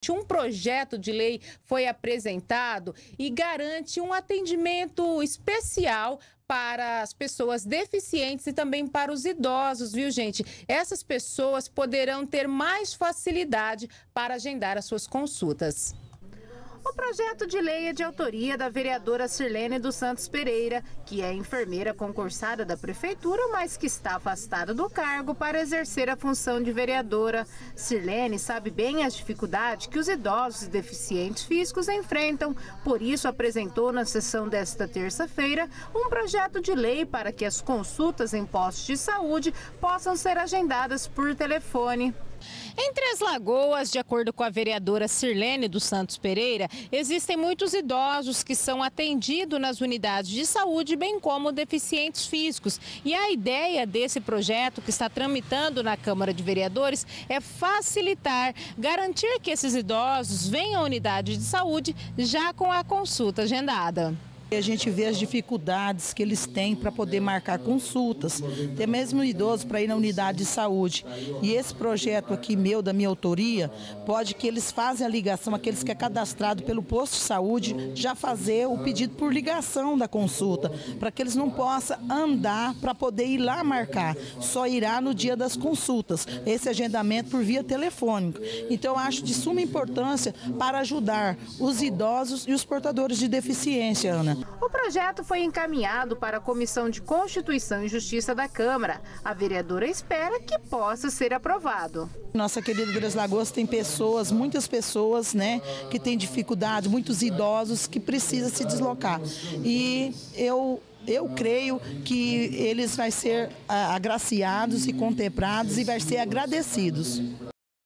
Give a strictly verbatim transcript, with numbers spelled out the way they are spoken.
Um projeto de lei foi apresentado e garante um atendimento especial para as pessoas deficientes e também para os idosos, viu, gente? Essas pessoas poderão ter mais facilidade para agendar as suas consultas. O projeto de lei é de autoria da vereadora Sirlene dos Santos Pereira, que é enfermeira concursada da prefeitura, mas que está afastada do cargo para exercer a função de vereadora. Sirlene sabe bem as dificuldades que os idosos e deficientes físicos enfrentam, por isso apresentou na sessão desta terça-feira um projeto de lei para que as consultas em postos de saúde possam ser agendadas por telefone. Em Três Lagoas, de acordo com a vereadora Sirlene dos Santos Pereira, existem muitos idosos que são atendidos nas unidades de saúde, bem como deficientes físicos. E a ideia desse projeto que está tramitando na Câmara de Vereadores é facilitar, garantir que esses idosos venham à unidade de saúde já com a consulta agendada. A gente vê as dificuldades que eles têm para poder marcar consultas, até mesmo idosos para ir na unidade de saúde. E esse projeto aqui meu, da minha autoria, pode que eles fazem a ligação, aqueles que é cadastrado pelo posto de saúde, já fazer o pedido por ligação da consulta, para que eles não possam andar para poder ir lá marcar, só irá no dia das consultas, esse agendamento por via telefônica. Então eu acho de suma importância para ajudar os idosos e os portadores de deficiência, Ana. O projeto foi encaminhado para a Comissão de Constituição e Justiça da Câmara. A vereadora espera que possa ser aprovado. Nossa querida Três Lagoas tem pessoas, muitas pessoas, né, que têm dificuldade, muitos idosos que precisam se deslocar. E eu... Eu creio que eles vão ser agraciados e contemplados e vão ser agradecidos.